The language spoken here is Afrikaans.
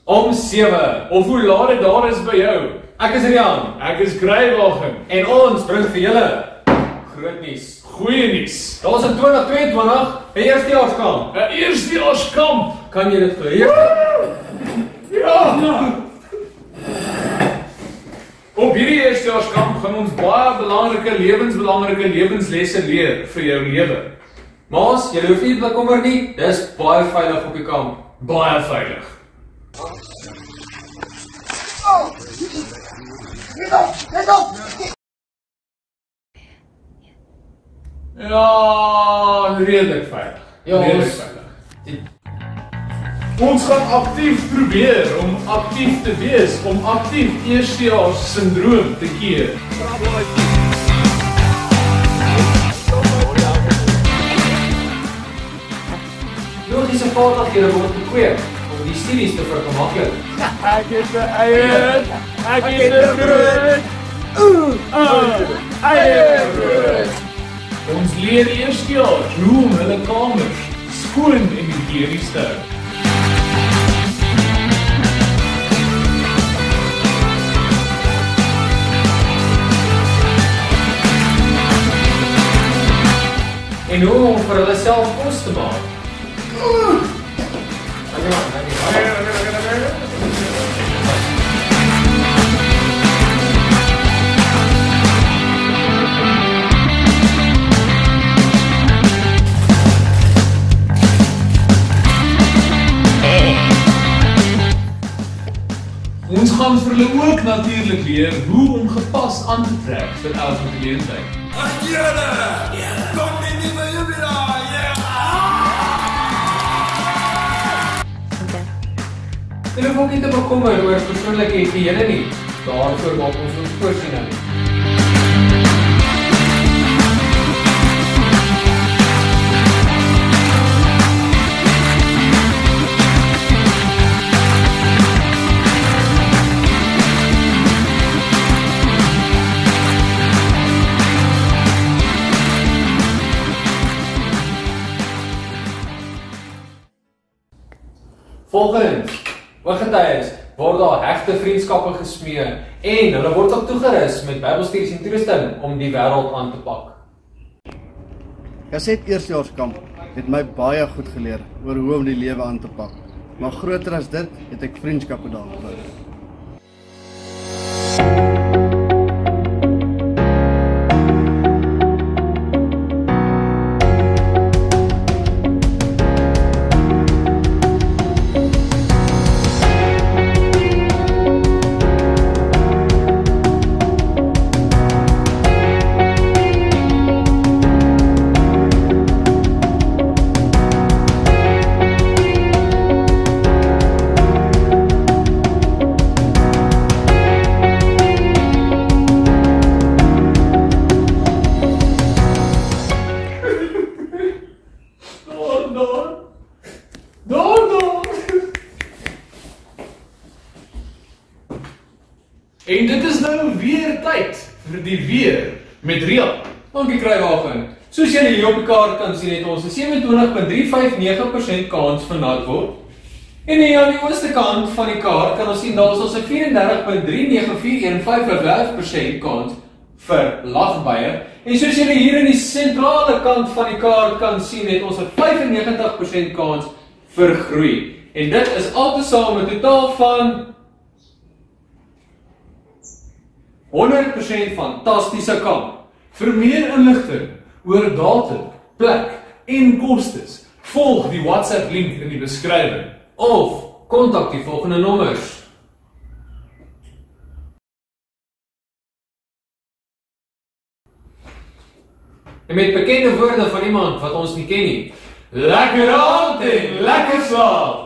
Om 7. Of hoe laat dit daar is by jou? Ek is Rian. Ek is Kruiwagen. En ons bring vir julle groot nuus. Goeie nuus. Daar is in 2022 'n eerstejaarskamp. 'n eerstejaarskamp. Kan jy dit glo? Ja. Op hierdie eerstejaarskamp gaan ons baie lewensbelangrike lewenslesse leer vir jou lewe. Maas, julle hoef nie te bekommer nie. Dis baie veilig op die kamp. Baie veilig. Ja, redelik veilig. Ja, Redelik veilig. Ons gaan aktief probeer om aktief te wees, om aktief eerstejaars syndroom te keer. Logiese vaardighede word gekweek om die studies te vergemaklik. Ek het 'n eier. Ek het 'n brood. Eier. Ons leer eerstejaars hoe om hulle kamers skoon en higienis te hou. En hoe om vir hulle self kos te maak. Ons gaan vir hulle ook natuurlik leer hoe om gepas aan te trek vir elke geleentheid. Julle hoef ook nie te bekommer oor persoonlike higiëne nie. Daarvoor maak ons ook voorsiening. Volgens ooggetuies word daar hegte vriendskappe gesmee en hulle word ook toegerus met Bybelstudies en toerusting om die wêreld aan te pak. Kaset eerstejaarskamp het my baie goed geleer oor hoe om die lewe aan te pak. Maar groter as dit het ek vriendskappe daar gebou. En dit is nou weer tyd vir die weer met Rian. Dankie Kruiwagen. Soos julle hier op die kaart kan sien, het ons 'n 27.359% kans vir nat word. En hier aan die ooste kant van die kaart kan ons sien daar is ons 'n 34.39415% kans vir lagbuie. En soos julle hier in die sentrale kant van die kaart kan sien, het ons 'n 95% kans vir groei. En dit is altesaam 'n totaal van 100% fantastiese kamp. Vir meer inligting oor datum, plek en kostes, volg die WhatsApp link in die beskrywing Of kontak die volgende nommers. En met bekende woorde van iemand wat ons nie ken nie. Lekker aand en lekker slaap!